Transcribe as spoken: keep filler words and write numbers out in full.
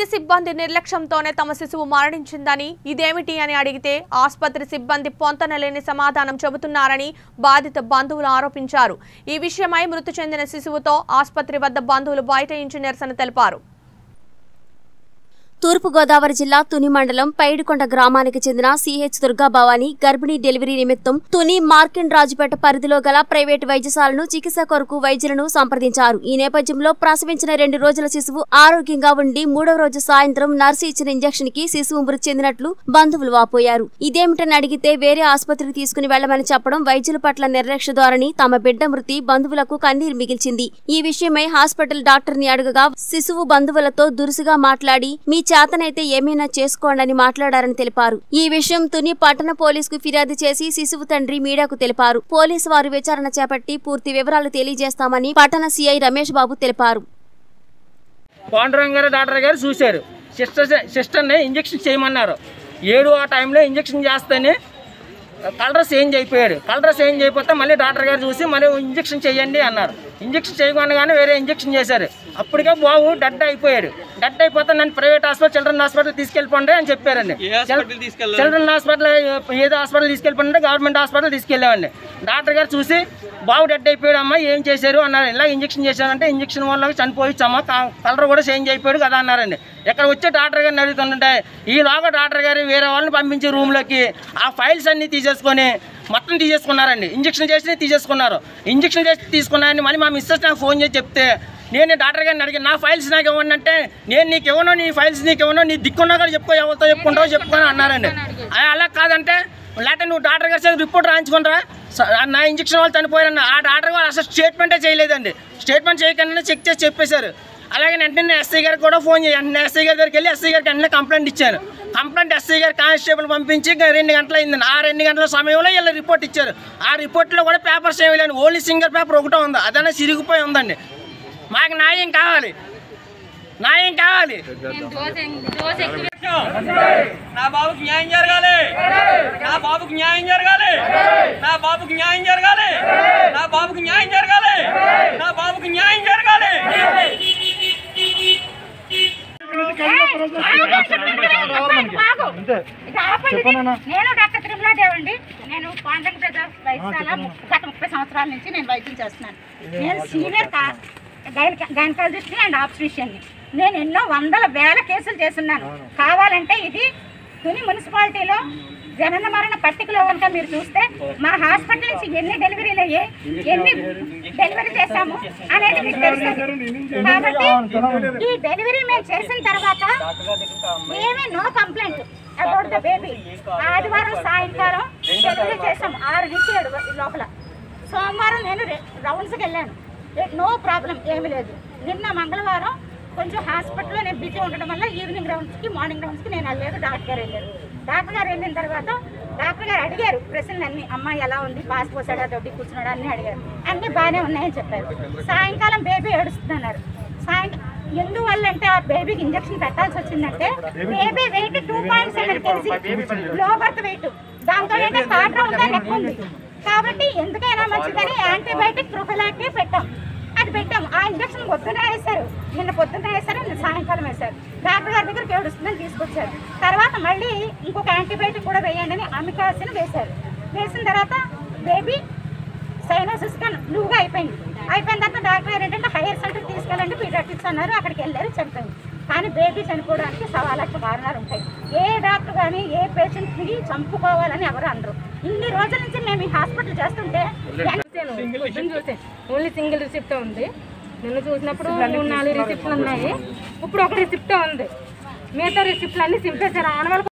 వైద్య సిబ్బంది నిర్లక్ష్యంతోనే తమ శిశువు మరణించిందని ఇదేమిటి అని అడిగితే ఆసుపత్రి సిబ్బంది పొంతనలేని సమాధానం చెబుతున్నారని బాధిత బంధువులు ఆరోపించారు। ఈ విషయమై మృతి చెందిన శిశువుతో ఆసుపత్రి వద్ద బంధువులు బైఠాయించి నిరసన తెలిపారు। తూర్పు గోదావరి జిల్లా తుని మండలం పైడికొండ గ్రామానికి చెందిన సిహెచ్ దుర్గా భవాని గర్భిణీ డెలివరీ నిమిత్తం తుని మార్కెండ్ రాజుపేట పరిధిలో గల ప్రైవేటు వైద్యశాలను చికిత్స కొరకు వైద్యులను సంప్రదించారు। ఈ నేపథ్యంలో ప్రసవించిన రెండు రోజుల శిశువు ఆరోగ్యంగా ఉండి మూడవ రోజు సాయంత్రం నర్సు ఇచ్చిన ఇంజెక్షన్ కి శిశువు మృతి చెందినట్లు బంధువులు వాపోయారు। ఇదేమిటని అడిగితే వేరే ఆసుపత్రికి తీసుకుని వెళ్లమని చెప్పడం వైద్యుల పట్ల నిర్లక్ష్య ధోరణి తమ బిడ్డ మృతి బంధువులకు కన్నీరు మిగిల్చింది। ఈ విషయమై హాస్పిటల్ డాక్టర్ ని అడగగా శిశువు బంధువులతో దురుసుగా మాట్లాడి మీ చేతనైతే ఏమైనా చేసుకోండి మాట్లాడారని తెలిపారు। ఈ విషయం తుని పట్టణ పోలీసుకు ఫిర్యాదు చేసి శిశువు తండ్రి మీడియాకు తెలిపారు। పోలీసు వారు విచారణ చేపట్టి పూర్తి వివరాలు తెలియజేస్తామని పట్టణ సిఐ రమేష్ బాబు తెలిపారు। పాండురంగ గారు డాక్టర్ గారు చూశారు, సిస్టర్ సిస్టర్ని ఇంజెక్షన్ చేయమన్నారు। ఏడు ఆ టైంలో ఇంజెక్షన్ చేస్తేనే కలర్ చేంజ్ అయిపోయాడు। కలర్ చేంజ్ అయిపోతే మళ్ళీ డాక్టర్ గారు చూసి మళ్ళీ ఇంజెక్షన్ చేయండి అన్నారు। ఇంజెక్షన్ చేయకుండానే వేరే ఇంజెక్షన్ చేశారు। అప్పటికే బాబు డెడ్ అయిపోయాడు। డెడ్ అయిపోతే నన్ను ప్రైవేట్ హాస్పిటల్ చిల్డ్రన్ హాస్పిటల్ తీసుకెళ్ళిపోండి అని చెప్పారండి। చిల్డ్రన్ హాస్పిటల్ ఏదో హాస్పిటల్ తీసుకెళ్ళిపోండి, గవర్నమెంట్ హాస్పిటల్ తీసుకెళ్ళామండి। డాక్టర్ గారు చూసి బాబు డెడ్ అయిపోయాడు అమ్మా ఏం చేశారు అన్నారు। ఇలా ఇంజెక్షన్ చేశారంటే ఇంజెక్షన్ వల్ల చనిపోయిచ్చమ్మా, కలర్ కూడా చేంజ్ అయిపోయాడు కదా అన్నారండి। ఇక్కడ వచ్చి డాక్టర్ గారిని అడుగుతుంటే ఈలోగా డాక్టర్ గారు వేరే వాళ్ళని పంపించి రూమ్లోకి ఆ ఫైల్స్ అన్నీ తీసేసుకొని మొత్తం తీసేసుకున్నారండి। ఇంజెక్షన్ చేసి తీసేసుకున్నారు। ఇంజెక్షన్ చేసి తీసుకున్నారని మళ్ళీ మా మిస్సెస్ నాకు ఫోన్ చేసి చెప్తే నేను డాక్టర్ గారిని అడిగాను, నా ఫైల్స్ నాకు ఇవ్వండి అంటే నేను నీకు ఇవ్వను, నీ ఫైల్స్ నీకు ఇవ్వను, నీ దిక్కున్నా కూడా చెప్పుకో, ఎవరితో చెప్పుకుంటావో చెప్పుకొని అన్నారండి। అలా కాదంటే లేకపోతే నువ్వు డాక్టర్ గారి రిపోర్ట్ రాయించుకుంటారా, నా ఇంజక్షన్ వాళ్ళు చనిపోయారన్న ఆ డాక్టర్ గారు అసలు స్టేట్మెంటే చేయలేదండి। స్టేట్మెంట్ చేయకుండా చెక్ చేసి చెప్పేశారు। అలాగే వెంటనే ఎస్ఐ గారికి కూడా ఫోన్ చేయాలి, వెంటనే ఎస్ఐ గారి దగ్గరికి వెళ్ళి ఎస్ఐ గారికి వెంటనే కంప్లైంట్ ఇచ్చారు। కంప్లైంట్ ఎస్ఐ గారు కానిస్టేబుల్ పంపించి రెండు గంటలు అయింది। ఆ రెండు గంటల సమయంలో వీళ్ళు రిపోర్ట్ ఇచ్చారు। ఆ రిపోర్ట్లో కూడా పేపర్స్ ఏమి లేని ఓన్లీ సింగల్ పేపర్ ఒకటే ఉంది, అదనే సిరిగిపోయి ఉందండి। మాకు న్యాయం కావాలి, న్యాయం కావాలి, నా బాబుకి న్యాయం జరగాలి, నా బాబుకి న్యాయం జరగాలి, నా బాబుకి న్యాయం జరగాలి, నా బాబుకి న్యాయం జరగాలి, నా బాబుకి న్యాయం జరగాలి। నేను డాక్టర్ తిరుమలాదేవి అండి। నేను పాండ్రంగ ప్రజా వైద్యశాల గత ముప్పై సంవత్సరాల నుంచి నేను వైద్యం చేస్తున్నాను। నేను సీనియర్ గైనకాలజిస్ట్ అండ్ ఆబ్స్ట్రిషియన్ని। నేను ఎన్నో వందల వేల కేసులు చేస్తున్నాను। కావాలంటే ఇది తుని మున్సిపాలిటీలో జనన మరణ పట్టికలో కనుక మీరు చూస్తే మా హాస్పిటల్ నుంచి ఎన్ని డెలివరీలు అయ్యాయి, ఎన్ని డెలివరీ చేశాము అనేది మీకు తెలుస్తుంది। కాబట్టి ఈ డెలివరీ మేము చేసిన తర్వాత మేమే no complaint about the baby. ఆదివారం సాయంకాలం డెలివరీ చేసాం ఆరు నుంచి ఏడు లోపల। సోమవారం నేను రౌండ్స్కి వెళ్ళాను, నో ప్రాబ్లం ఏమీ లేదు। నిన్న మంగళవారం కొంచెం హాస్పిటల్లో నేను బిజీ ఉండడం వల్ల ఈవినింగ్ రౌండ్స్కి మార్నింగ్ రౌండ్స్కి నేను వెళ్ళలేదు, డాక్టర్ గారు వెళ్ళారు। డాక్టర్ గారు వెళ్ళిన తర్వాత డాక్టర్ గారు అడిగారు ప్రశ్నలు అన్నీ, అమ్మాయి ఎలా ఉంది, పాస్ పోసాడా, దొడ్డి కూర్చున్నాడా అన్నీ అడిగారు। అన్నీ బాగానే ఉన్నాయని చెప్పారు। సాయంకాలం బేబీ ఏడుస్తున్నారు। సాయంకాలం ఎందువల్ల అంటే ఆ బేబీకి ఇంజక్షన్ పెట్టాల్సి వచ్చిందంటే baby weight two point seven kg లో బర్త్ వెయిట్, దాంతో ఏంటంటే కాట్రా ఉందని ఎక్కువ ఉంది కాబట్టి ఎందుకైనా మంచిదని యాంటీబయాటిక్ ప్రొఫిలాక్టిక్ పెట్టాం, అది పెట్టాం। ఆ ఇంజక్షన్ పొద్దున్న వేశారు, నిన్న పొద్దున్న వేశారు, నిన్న సాయంకాలం వేశారు। డాక్టర్ గారి దగ్గరికి ఏడుస్తుందని తీసుకొచ్చారు। తర్వాత మళ్ళీ ఇంకొక యాంటీబయాటిక్ కూడా వేయండి అని అమికాసిన్ వేశారు। వేసిన తర్వాత బేబీ సైనోసిస్ గా బ్లూగా అయిపోయింది। అయిపోయిన తర్వాత డాక్టర్ గారు ఏంటంటే హైయర్ సెంటర్ తీసుకెళ్ళండి పీడియాట్రిక్స్ అన్నారు, అక్కడికి వెళ్ళారు, చనిపోయింది। కానీ బేబీ చనిపోవడానికి సవా లక్ష కారణాలు ఉంటాయి। ఏ డాక్టర్ కానీ ఏ పేషెంట్ని చంపుకోవాలని ఎవరు అనరు। ఇన్ని రోజుల నుంచి మేము ఈ హాస్పిటల్ చేస్తుంటే ఓన్లీ సింగిల్ రిసిప్ట్ ఉంది। నిన్ను చూసినప్పుడు మూడు నాలుగు రిసిప్ట్లు ఉన్నాయి, ఇప్పుడు ఒక రిసిప్ట్ ఉంది, మిగతా రిసిప్ట్లు అన్ని సింపేశారు। ఆనవాళ్ళ